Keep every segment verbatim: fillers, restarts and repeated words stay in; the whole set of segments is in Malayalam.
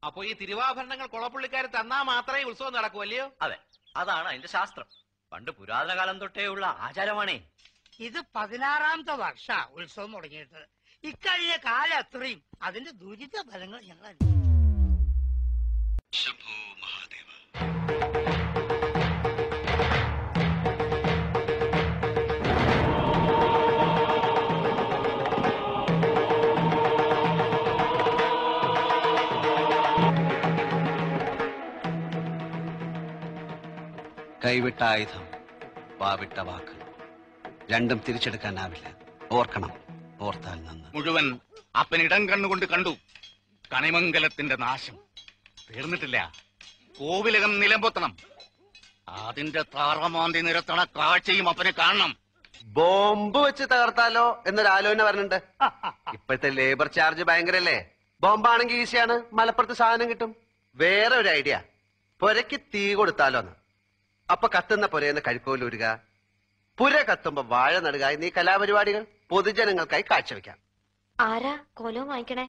അപ്പൊ ഈ തിരുവാഭരണങ്ങൾ കുളപ്പുള്ളിക്കാർ തന്നാ മാത്രമേ ഉത്സവം നടക്കൂ അല്ലയോ? അതെ, അതാണ് അതിന്റെ ശാസ്ത്രം. പണ്ട് പുരാതന കാലം തൊട്ടേ ഉള്ള ആചാരമാണേ. ഇത് പതിനാറാമത്തെ വർഷ ഉത്സവം തുടങ്ങിയിട്ട്. ഇക്കഴിഞ്ഞ കാലം അത്രയും അതിന്റെ ദുരിത ഫലങ്ങൾ ഞങ്ങൾ ശംഭോ മഹാദേവ. കൈവിട്ട ആയുധം, വാവിട്ട വാക്ക്, രണ്ടും തിരിച്ചെടുക്കാനാവില്ല. ഓർക്കണം, ഓർത്താൽ നന്ന്. മുഴുവൻ അപ്പൻ ഇടം കണ്ണുകൊണ്ട് കണ്ടു. കണിമംഗലത്തിന്റെ നാശം തീർന്നിട്ടില്ല. കോവിലകം നിലംപൊത്തണം. അതിന്റെ താറമാന്തി നിരത്തണ കാഴ്ചയും അപ്പനെ കാണണം. ബോംബ് വെച്ച് തകർത്താലോ എന്നൊരാലോചന പറഞ്ഞിട്ടുണ്ട്. ഇപ്പോഴത്തെ ലേബർ ചാർജ് ഭയങ്കരല്ലേ. ബോംബാണെങ്കിൽ ഈസിയാണ്, മലപ്പുറത്ത് സാധനം കിട്ടും. വേറെ ഒരു ഐഡിയ, പുരയ്ക്ക് തീ കൊടുത്താലോന്ന്. അപ്പൊ കത്തുന്ന പുരയെന്ന് കഴിക്കോലൂരുക, പുര കത്തുമ്പോ വാഴ നടുക എന്നീ കലാപരിപാടികൾ പൊതുജനങ്ങൾക്കായി കാഴ്ചവെക്കാം. ആരാ കോലവും വാങ്ങിക്കണേ?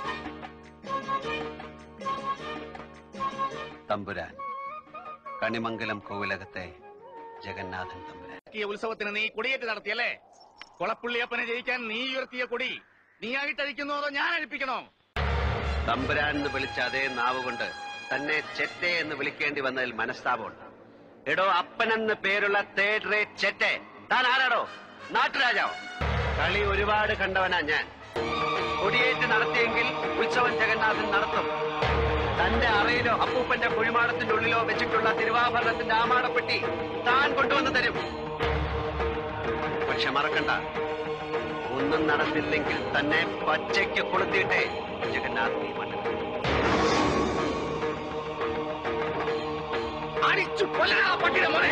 തമ്പുരാൻ, കണിമംഗലം കോവിലകത്തെ ജഗന്നാഥൻ തമ്പുരാൻ. ഉത്സവത്തിന് നീ കൊടിയേറ്റ് നടത്തിയല്ലേ? കൊളപ്പുള്ളിയപ്പനെ ജയിക്കാൻ നീ ഉയർത്തിയ കൊടി നീ ആയിട്ടഴിക്കുന്നോ അതോ ഞാൻ അഴിപ്പിക്കണോ? തമ്പുരാൻ എന്ന് വിളിച്ച അതേ നാവുകൊണ്ട് തന്നെ ചെറ്റെ എന്ന് വിളിക്കേണ്ടി വന്നതിൽ മനസ്താപമുണ്ട്. എടോ, അപ്പനെന്ന് പേരുള്ള തേർഡ് റേറ്റ് ചെറ്റെ, താൻ ആരാടോ? നാട്ടുരാജാവോ? കളി ഒരുപാട് കണ്ടവനാ ഞാൻ. കൊടിയേറ്റ് നടത്തിയെങ്കിൽ ഉത്സവം ജഗന്നാഥൻ നടത്തും. തന്റെ അറയിലോ അപ്പൂപ്പന്റെ കുഴിമാടത്തിന്റെ ഉള്ളിലോ വെച്ചിട്ടുള്ള തിരുവാഭരണത്തിന്റെ ആമാടപ്പെട്ടി താൻ കൊണ്ടുവന്ന് തരും. പക്ഷെ മറക്കണ്ട, ഒന്നും നടന്നില്ലെങ്കിൽ തന്നെ പച്ചയ്ക്ക് കൊളുത്തിയിട്ടേ ജഗന്നാഥ് നീ മണ്ണിൽ അടിച്ചു കൊല്ലണ പട്ടിയുടെ മോനെ.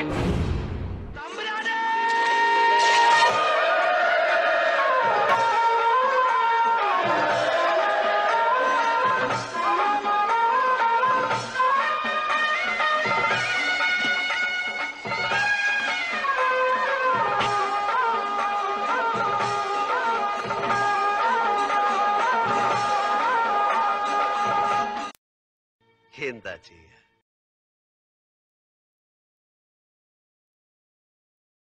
എന്താ ചെയ്യാ?